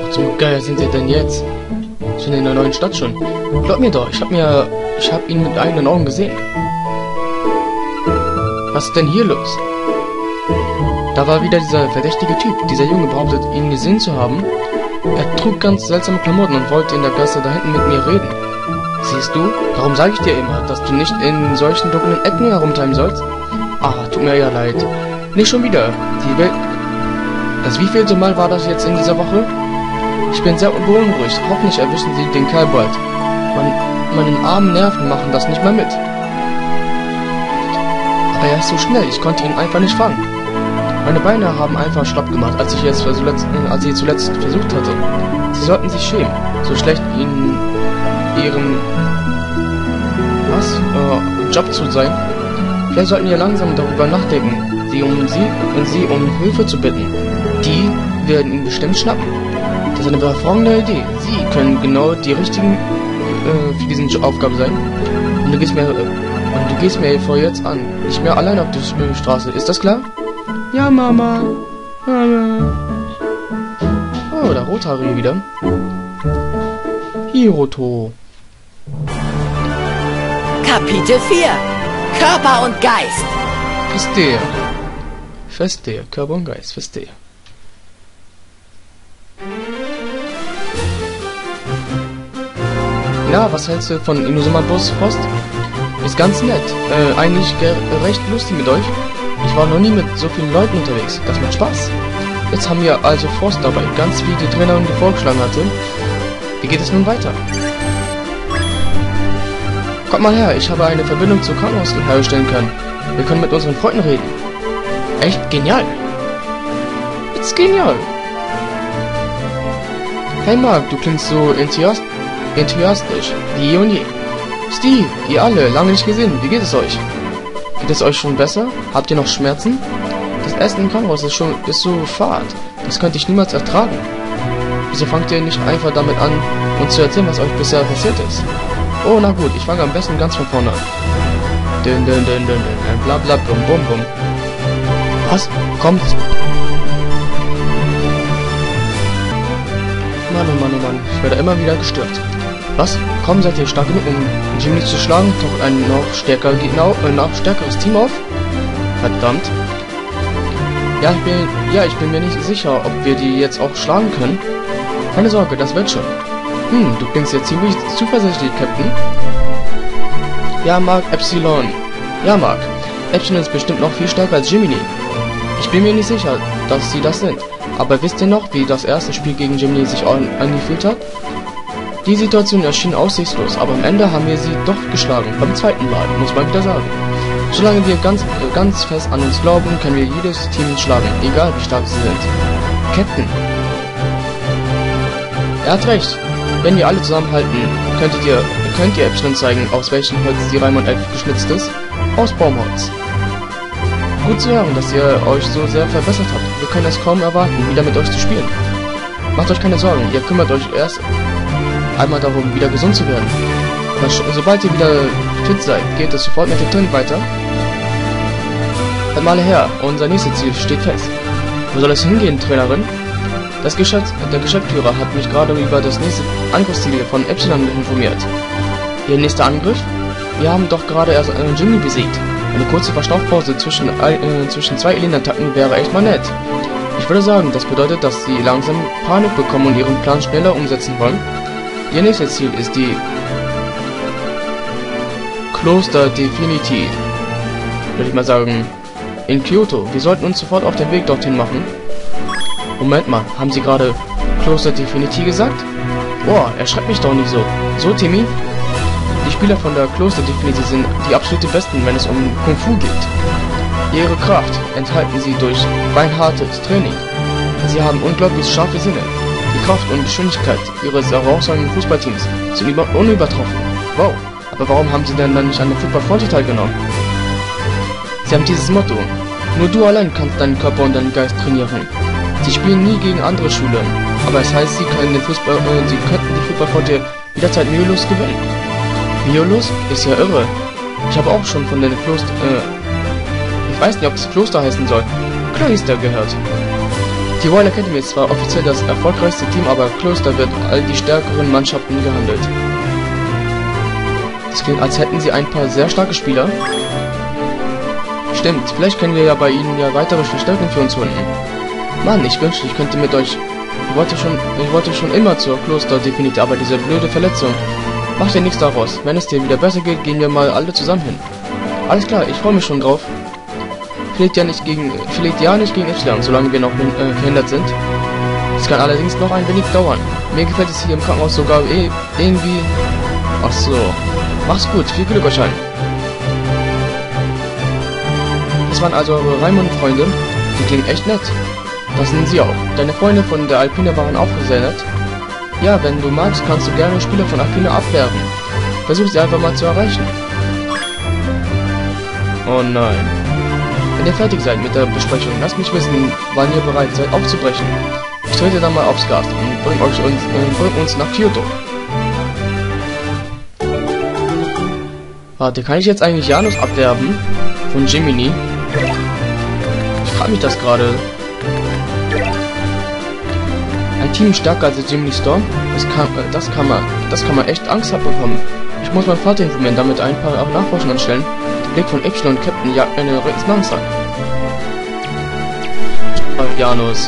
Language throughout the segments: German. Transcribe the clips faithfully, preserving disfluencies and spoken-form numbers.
zum Geier sind Sie denn jetzt? Schon in der neuen Stadt schon. Glaub mir doch, ich hab mir... Ich hab ihn mit eigenen Augen gesehen. Was ist denn hier los? Da war wieder dieser verdächtige Typ. Dieser Junge behauptet, ihn gesehen zu haben. Er trug ganz seltsame Klamotten und wollte in der Gasse da hinten mit mir reden. Siehst du? Darum sage ich dir immer, dass du nicht in solchen dunklen Ecken herumtreiben sollst. Ah, tut mir ja leid. Nicht schon wieder. Die Welt... Das wievielte Mal war das jetzt in dieser Woche? Ich bin sehr beunruhigt. Hoffentlich erwischen Sie den Kerl bald. Man, meine armen Nerven machen das nicht mehr mit. Aber er ist so schnell, ich konnte ihn einfach nicht fangen. Meine Beine haben einfach schlapp gemacht, als ich es zuletzt, als ich zuletzt versucht hatte. Sie sollten sich schämen, so schlecht in ihrem was äh, Job zu sein. Vielleicht sollten wir langsam darüber nachdenken, sie um sie und sie um Hilfe zu bitten. Die werden ihn bestimmt schnappen. Das ist eine hervorragende Idee. Sie können genau die richtigen äh, für diese Aufgabe sein. Und du gehst mir äh, und du gehst mir vor jetzt an, nicht mehr allein auf die Straße. Ist das klar? Ja, Mama. Mama. Oh, der Rothaarige wieder. Hiroto. Kapitel vier. Körper und Geist. Verstehe. Verstehe. Körper und Geist. Verstehe. Na, was hältst du von Inazuma Boss Frost? Ist ganz nett. Äh, eigentlich recht lustig mit euch. Ich war noch nie mit so vielen Leuten unterwegs. Das macht Spaß. Jetzt haben wir also Frost dabei, ganz wie die Trainerin vorgeschlagen hatte. Wie geht es nun weiter? Kommt mal her, ich habe eine Verbindung zur Krankenhaus herstellen können. Wir können mit unseren Freunden reden. Echt genial. Ist genial. Hey Mark, du klingst so enthusiast enthusiastisch, wie je und je. Steve, ihr alle, lange nicht gesehen, wie geht es euch? Geht es euch schon besser? Habt ihr noch Schmerzen? Das Essen im Krankenhaus ist schon ist so fad. Das könnte ich niemals ertragen. Wieso fangt ihr nicht einfach damit an, uns zu erzählen, was euch bisher passiert ist? Oh, na gut, ich fange am besten ganz von vorne an. Dün, dün, dün, dün, dün, bla bla bum bum bum. Was? Kommt! Mann, oh Mann, oh Mann, ich werde immer wieder gestört. Was? Komm, seid ihr stark genug, um Jimmy zu schlagen? Taucht ein noch stärker Gegner, äh, noch stärkeres Team auf? Verdammt. Ja, ich bin, ja, ich bin mir nicht sicher, ob wir die jetzt auch schlagen können. Keine Sorge, das wird schon. Hm, du klingst jetzt ziemlich zuversichtlich, Captain. Ja, Mark, Epsilon. Ja, Mark. Epsilon ist bestimmt noch viel stärker als Jiminy. Ich bin mir nicht sicher, dass sie das sind. Aber wisst ihr noch, wie das erste Spiel gegen Jiminy sich angefühlt hat? Die Situation erschien aussichtslos, aber am Ende haben wir sie doch geschlagen. Beim zweiten Mal, muss man wieder sagen. Solange wir ganz, äh, ganz fest an uns glauben, können wir jedes Team schlagen, egal wie stark sie sind. Captain. Er hat recht. Wenn wir alle zusammenhalten, könntet ihr, könnt ihr Epsilon zeigen, aus welchem Holz die Raimund Elf geschnitzt ist. Aus Baumholz. Gut zu hören, dass ihr euch so sehr verbessert habt. Wir können es kaum erwarten, wieder mit euch zu spielen. Macht euch keine Sorgen, ihr kümmert euch erst einmal darum, wieder gesund zu werden. Aber sobald ihr wieder fit seid, geht es sofort mit dem Training weiter. Halt mal her, unser nächstes Ziel steht fest. Wo soll es hingehen, Trainerin? Das Geschäfts der Geschäftsführer hat mich gerade über das nächste Angriffsziel von Epsilon informiert. Ihr nächster Angriff? Wir haben doch gerade erst einen Jimmy besiegt. Eine kurze Verschnaufpause zwischen, äh, zwischen zwei Alien-Attacken wäre echt mal nett. Ich würde sagen, das bedeutet, dass sie langsam Panik bekommen und ihren Plan schneller umsetzen wollen. Ihr nächstes Ziel ist die Kloster Divinity. Würde ich mal sagen, in Kyoto. Wir sollten uns sofort auf den Weg dorthin machen. Moment mal, haben Sie gerade Kloster Divinity gesagt? Boah, erschreckt mich doch nicht so. So, Timmy? Die Spieler von der Kloster Divinity sind die absolute Besten, wenn es um Kung Fu geht. Ihre Kraft enthalten sie durch beinhartes Training. Sie haben unglaublich scharfe Sinne. Die Kraft und Geschwindigkeit ihres herausragenden Fußballteams sind unübertroffen. Wow, aber warum haben sie denn dann nicht an der Football Frontier teilgenommen? Sie haben dieses Motto: Nur du allein kannst deinen Körper und deinen Geist trainieren. Sie spielen nie gegen andere Schulen, aber es heißt, sie können den Fußball, äh, sie könnten die Football Frontier jederzeit mühelos gewinnen. Mühelos? Ist ja irre. Ich habe auch schon von den Kloster, äh, ich weiß nicht, ob das Kloster heißen soll. Kloster gehört. Die Royal Academy ist zwar offiziell das erfolgreichste Team, aber Kloster wird all die stärkeren Mannschaften gehandelt. Es klingt, als hätten sie ein paar sehr starke Spieler. Stimmt, vielleicht können wir ja bei ihnen ja weitere Verstärkung für uns holen. Mann, ich wünschte, ich könnte mit euch... Ich wollte schon, ich wollte schon immer zur Kloster definitiv, aber diese blöde Verletzung. Macht ja nichts daraus. Wenn es dir wieder besser geht, gehen wir mal alle zusammen hin. Alles klar, ich freue mich schon drauf. Vielleicht ja nicht gegen, vielleicht ja nicht gegen Y, solange wir noch äh, verhindert sind. Es kann allerdings noch ein wenig dauern. Mir gefällt es hier im Krankenhaus sogar eh irgendwie... Ach so. Mach's gut, viel Glück euch allen. Das waren also eure Raimund-Freunde. Die klingen echt nett. Das sind sie auch. Deine Freunde von der Alpine waren auch sehr nett. Ja, wenn du magst, kannst du gerne Spieler von Alpine abwerben. Versuch sie einfach mal zu erreichen. Oh nein. Wenn ihr fertig seid mit der Besprechung, lasst mich wissen, wann ihr bereit seid aufzubrechen. Ich trete dann mal aufs Gas und bring euch uns, äh, bring uns nach Kyoto. Warte, kann ich jetzt eigentlich Janus abwerben? Von Jiminy? Ich frage mich das gerade. Ein Team stärker als Jiminy Storm? Das kann, äh, das kann man, das kann man echt Angst bekommen. Ich muss meinen Vater informieren, damit ein paar Nachforschungen anstellen. Der Blick von Y und Captain jagt eine Resonanz an. Janus.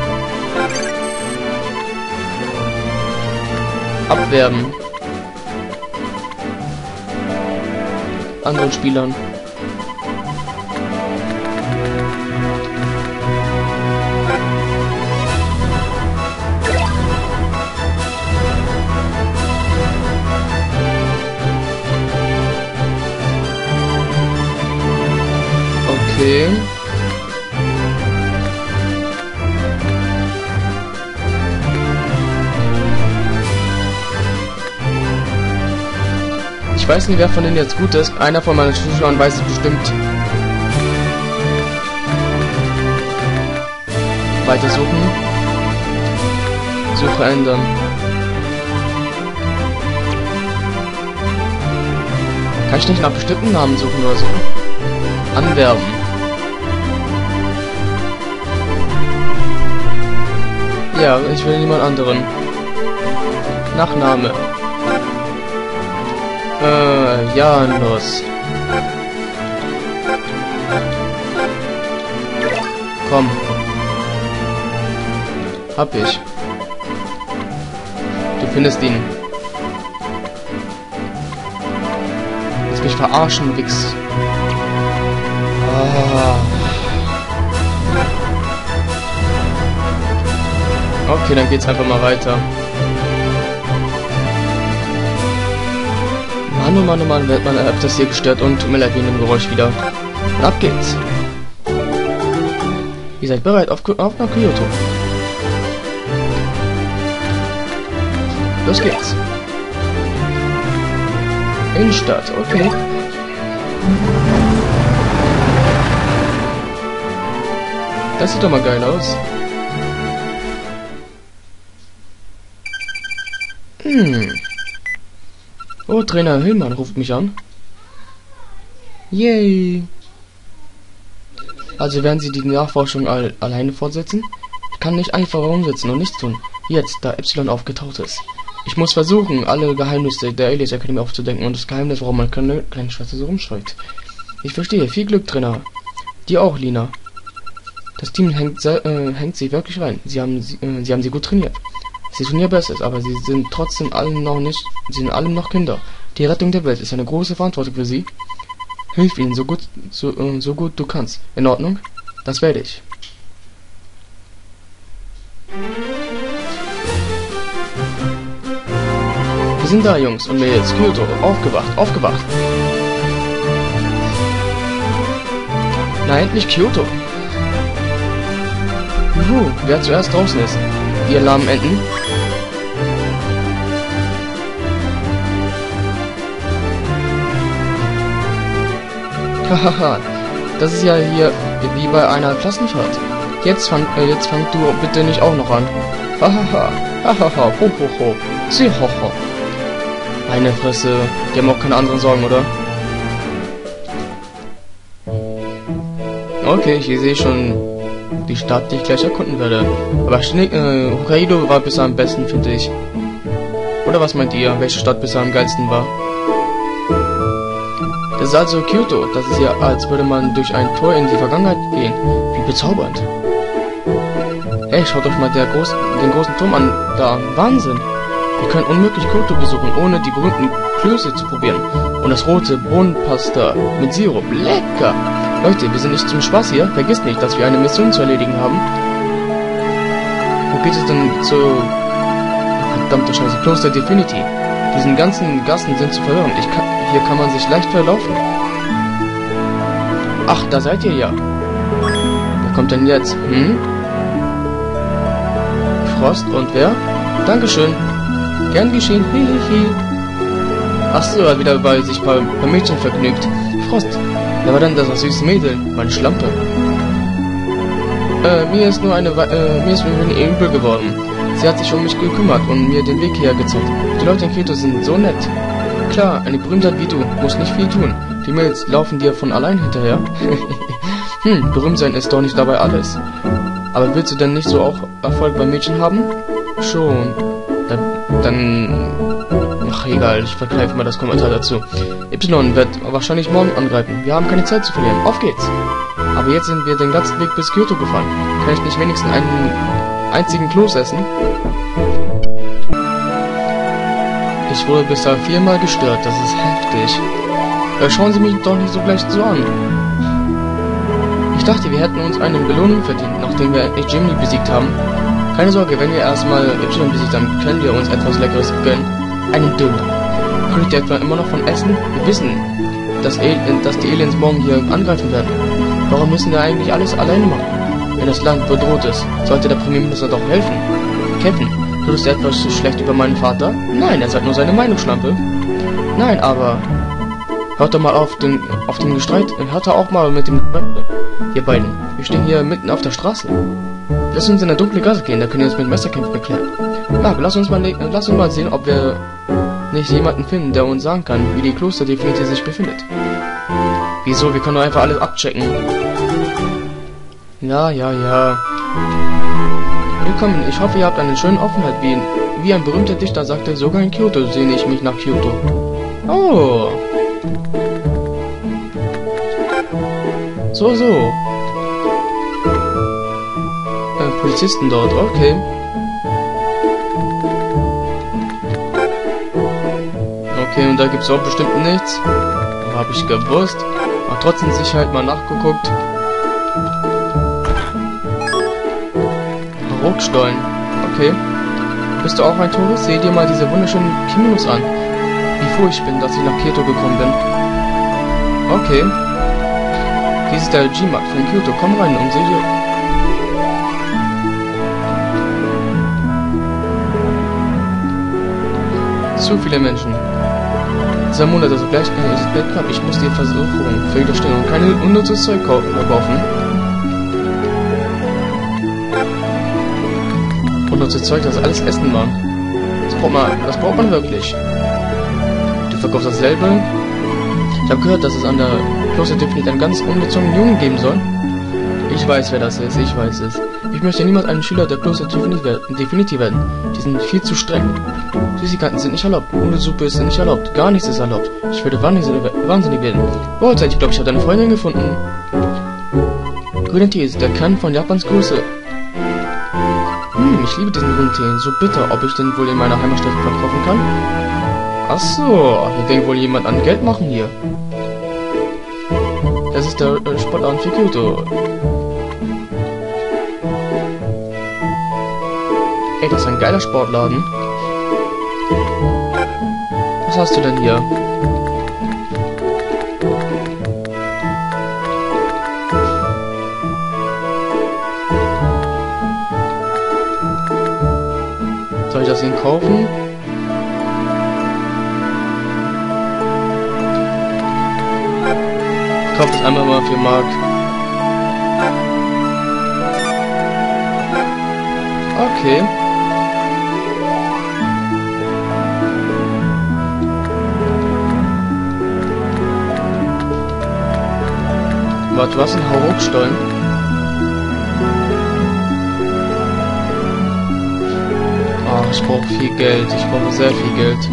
Abwerben. Anderen Spielern. Okay. Ich weiß nicht, wer von denen jetzt gut ist. Einer von meinen Zuschauern weiß es bestimmt. Weitersuchen. Suche ändern. Kann ich nicht nach bestimmten Namen suchen oder so? Anwerben. Ja, ich will niemand anderen. Nachname. Äh, Janus. Komm. Hab ich. Du findest ihn. Lass mich verarschen, Wix. Ah. Okay, dann geht's einfach mal weiter. Mann, oh Mann, oh Mann, wird man öfters hier gestört und tut mir leid wegen dem Geräusch wieder. Und ab geht's. Ihr seid bereit auf, auf nach Kyoto. Los geht's. Innenstadt, okay. Das sieht doch mal geil aus. Hm. Oh, Trainer Hillmann ruft mich an. Yay. Also werden Sie die Nachforschung all alleine fortsetzen? Ich kann nicht einfach rumsitzen und nichts tun. Jetzt, da Y aufgetaucht ist. Ich muss versuchen, alle Geheimnisse der Alias Akademie aufzudecken und das Geheimnis, warum meine kleine, kleine Schwester so rumschreit. Ich verstehe. Viel Glück, Trainer. Dir auch, Lina. Das Team hängt, äh, hängt sie wirklich rein. Sie haben, äh, sie haben sie gut trainiert. Sie tun ihr Bestes, aber sie sind trotzdem allen noch nicht, sie sind alle noch Kinder. Die Rettung der Welt ist eine große Verantwortung für sie. Hilf ihnen so gut, so, äh, so gut du kannst. In Ordnung? Das werde ich. Wir sind da, Jungs, und mir jetzt Kyoto. Aufgewacht, aufgewacht. Na, endlich Kyoto. Juhu, wer zuerst draußen ist. Ihr lahmen Enten. Hahaha, das ist ja hier wie bei einer Klassenfahrt. Jetzt fang, äh, jetzt fang du bitte nicht auch noch an. Hahaha, hahaha, ho ho ho, sie ho ho. Meine Fresse, die haben auch keine anderen Sorgen, oder? Okay, ich sehe schon die Stadt, die ich gleich erkunden werde. Aber Schne äh, Hokkaido war bisher am besten, finde ich. Oder was meint ihr, welche Stadt bisher am geilsten war? Das ist also Kyoto. Das ist ja, als würde man durch ein Tor in die Vergangenheit gehen. Wie bezaubernd. Hey, schaut euch mal der groß, den großen Turm an. Da, Wahnsinn. Wir können unmöglich Kyoto besuchen, ohne die berühmten Klöße zu probieren. Und das rote Bohnenpasta mit Sirup. Lecker. Leute, wir sind nicht zum Spaß hier. Vergisst nicht, dass wir eine Mission zu erledigen haben. Wo geht es denn zu... Verdammte Scheiße, Kloster Divinity. Diesen ganzen Gassen sind zu verwirren. Ich kann... Hier kann man sich leicht verlaufen. Ach, da seid ihr ja. Wer kommt denn jetzt? Hm? Frost und wer? Dankeschön. Gern geschehen. Hihihi. Achso, er hat wieder bei sich paar, paar Mädchen vergnügt. Frost. Wer war denn das süße Mädel? Meine Schlampe. Äh, mir ist nur eine... Äh, mir ist nur übel geworden. Sie hat sich um mich gekümmert und mir den Weg hierher gezeigt. Die Leute in Kyoto sind so nett. Klar, eine Berühmtheit wie du muss nicht viel tun. Die Mädels laufen dir von allein hinterher. Hm, berühmt sein ist doch nicht dabei alles. Aber willst du denn nicht so auch Erfolg bei Mädchen haben? Schon. Dann... dann ach, egal, ich verkneife mal das Kommentar dazu. Y wird wahrscheinlich morgen angreifen. Wir haben keine Zeit zu verlieren. Auf geht's! Aber jetzt sind wir den ganzen Weg bis Kyoto gefahren. Kann ich nicht wenigstens einen einzigen Kloß essen? Ich wurde bisher viermal gestört, das ist heftig. Äh, schauen Sie mich doch nicht so gleich so an. Ich dachte, wir hätten uns eine Belohnung verdient, nachdem wir endlich Jimmy besiegt haben. Keine Sorge, wenn wir erstmal Y besiegt haben, können wir uns etwas Leckeres gönnen. Einen Döner. Kriegt ihr etwa immer noch von Essen? Wir wissen, dass, El dass die Aliens morgen hier angreifen werden. Warum müssen wir eigentlich alles alleine machen? Wenn das Land bedroht ist, sollte der Premierminister doch helfen. Kevin, redest du etwas schlecht über meinen Vater? Nein, er sagt nur seine Meinung, Schlampe. Nein, aber... Hört doch mal auf den, auf den Gestreit... Hört doch auch mal mit dem... Ihr beiden. Wir stehen hier mitten auf der Straße. Lass uns in der dunkle Gasse gehen, da können wir uns mit Messerkämpfen erklären. Marc, lass uns mal, lass uns mal sehen, ob wir nicht jemanden finden, der uns sagen kann, wie die Kloster Divinity sich befindet. Wieso? Wir können doch einfach alles abchecken. Ja, ja, ja. Willkommen, ich hoffe, ihr habt einen schönen Aufenthalt. Wie, wie ein berühmter Dichter sagte, sogar in Kyoto sehne ich mich nach Kyoto. Oh. So, so. Äh, Polizisten dort, okay. Okay, und da gibt's auch bestimmt nichts. Habe ich gewusst. Aber trotzdem Sicherheit mal nachgeguckt. Ruckstollen. Okay. Bist du auch ein Tourist? Seh dir mal diese wunderschönen Kimonos an. Wie froh ich bin, dass ich nach Kyoto gekommen bin. Okay. Dies ist der G-Markt von Kyoto. Komm rein und seh dir... Zu viele Menschen. Dieser Monat also gleich äh, ich muss dir Versuchungen für widerstehen und keine unnützes Zeug kaufen. Unnützes Zeug, das alles Essen war. Das braucht man, das braucht man wirklich. Du verkaufst dasselbe. Ich habe gehört, dass es an der Kloster Divinity einen ganz ungezogenen Jungen geben soll. Ich weiß, wer das ist, ich weiß es. Ich möchte niemals ein Schüler der Kloster Divinity werden. Die sind viel zu streng. Süßigkeiten sind nicht erlaubt. Nudelsuppe ist nicht erlaubt. Gar nichts ist erlaubt. Ich würde wahnsinnig werden. Oh, ich glaube, ich habe eine Freundin gefunden. Grüner Tee ist der Kern von Japans Größe. Hm, ich liebe diesen grünen Tee. So bitter, ob ich den wohl in meiner Heimatstadt verkaufen kann? Ach so, hier denkt wohl jemand an Geld machen hier. Das ist der äh, Sportladen für Kyoto. Ey, das ist ein geiler Sportladen. Was hast du denn hier? Soll ich das Ihnen kaufen? Ich kaufe das einmal mal für Mark. Okay. Warte, was? Ein Hauruckstollen? Ich brauche viel Geld. Ich brauche sehr viel Geld.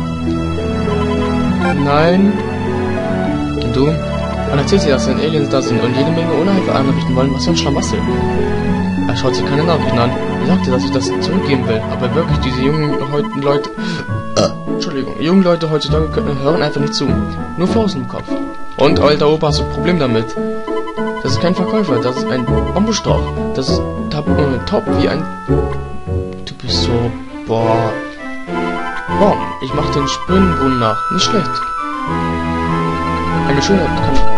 Nein. Und du? Man erzählt sich, dass dann Aliens da sind und jede Menge Unheil anrichten wollen. Was für ein Schlamassel. Er schaut sich keine Nachrichten an. Ich sagte, dass ich das zurückgeben will. Aber wirklich, diese jungen heute Leute... Äh, Entschuldigung. Junge Leute heutzutage können, hören einfach nicht zu. Nur Flausen im Kopf. Und, alter Opa, hast du ein Problem damit? Das ist kein Verkäufer. Das ist ein Bambusstrauch. Das ist top, äh, top wie ein... Du bist so... Boah... Boah, ich mach den Springbrunnen nach. Nicht schlecht. Eine Schönheit kann...